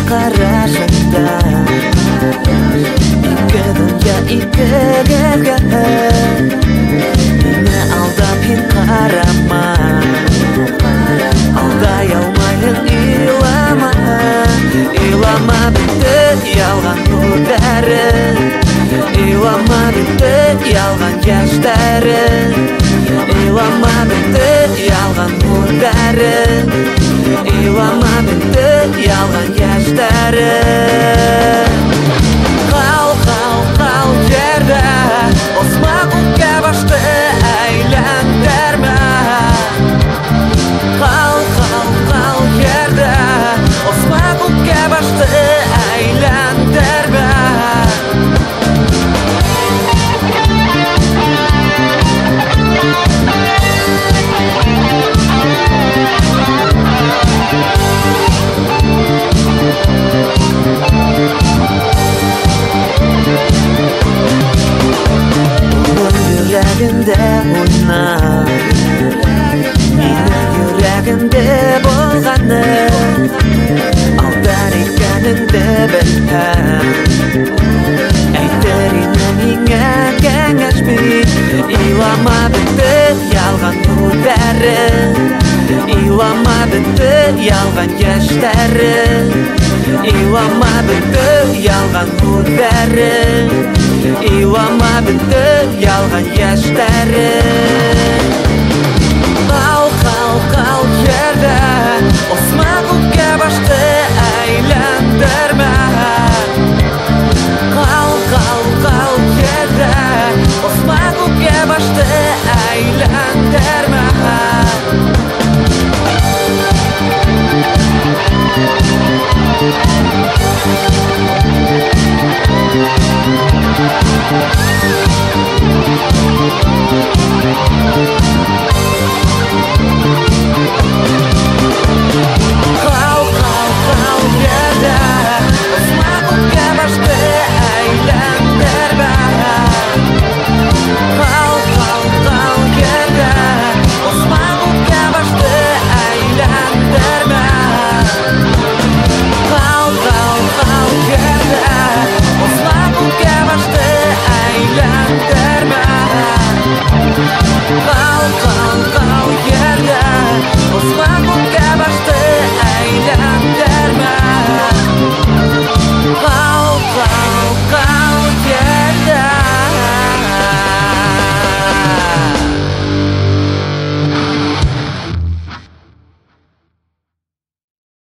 қарашыңда Икі дүния икіге Мені алдап ен қарама Алдай алмайын илама Илама бітті ялған өдәрі Илама бітті ялған яштәрі Илама бітті ялған өдәрі Илама бітті ялған яштәрі Қал жерді Осма көкке башты әйләндерме Қал жерді Осма көкке башты әйләндерме Yüreğimde oynar Yine yüreğimde bolğanı Aldar ekaningde biləm Eytərinə mingə kengəşmir İlama bitdi yalğan ödəri İlama bitdi yalğan yaşları İlama bitdi yalğan ödəri İlama bitdi yalğan yaşları